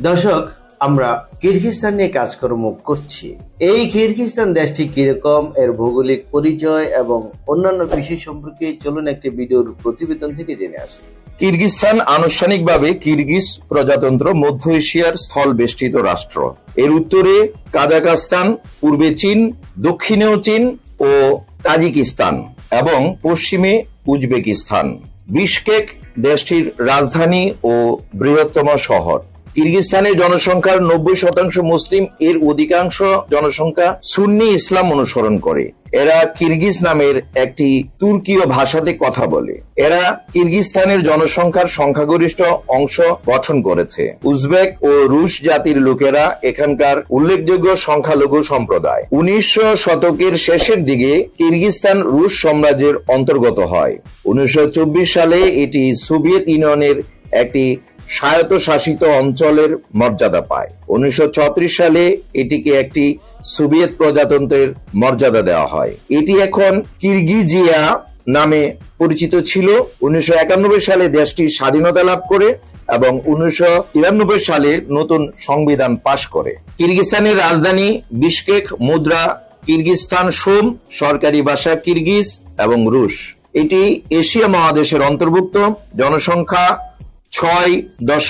দর্শক, আমরা কিরগিজস্তান নিয়ে কাজকর্ম করছি। এই কিরগিজস্তান দেশটি কিরকম, এর ভৌগোলিক পরিচয় এবং অন্যান্য বিষয় সম্পর্কে চলুন একটি ভিডিওর প্রতিবেদন থেকে জেনে আসি। কিরগিজস্তান আনুষ্ঠানিকভাবে কিরগিজ প্রজাতন্ত্র মধ্য এশিয়ার স্থল বেষ্টিত রাষ্ট্র। এর উত্তরে কাজাখস্তান, পূর্বে চীন, দক্ষিণেও চীন ও তাজিকিস্তান এবং পশ্চিমে উজবেকিস্তান। বিশকেক দেশটির রাজধানী ও বৃহত্তম শহর। কিরগিজস্তানের জনসংখ্যার 90% মুসলিম, এর অধিকাংশ জনসংখ্যা সুন্নি ইসলাম অনুসরণ করে। এরা কিরগিজ নামের একটি তুর্কীয় ভাষাতে কথা বলে। এরা কিরগিজস্তানের জনসংখ্যার সংখ্যাগরিষ্ঠ অংশ গঠন করেছে। উজবেক ও রুশ জাতির লোকেরা এখানকার উল্লেখযোগ্য সংখ্যালঘু সম্প্রদায়। 1900 শতকের শেষের দিকে কিরগিজস্তান রুশ সাম্রাজ্যের অন্তর্গত হয়। 1924 সালে এটি সোভিয়েত ইউনিয়নের একটি স্বায়ত্তশাসিত অঞ্চলের মর্যাদা পায়। 1934 সালে এটিকে একটি সোভিয়েত প্রজাতন্ত্রের মর্যাদা দেওয়া হয়। এটি এখন কিরগিজিয়া নামে পরিচিত ছিল। 1991 সালে দেশটি স্বাধীনতা লাভ করে এবং 1993 সালে নতুন সংবিধান পাশ করে। কিরগিজস্তানের রাজধানী বিশকেক, মুদ্রা কিরগিজস্তান সোম, সরকারি ভাষা কিরগিজ এবং রুশ। এটি এশিয়া মহাদেশের অন্তর্ভুক্ত। জনসংখ্যা 6.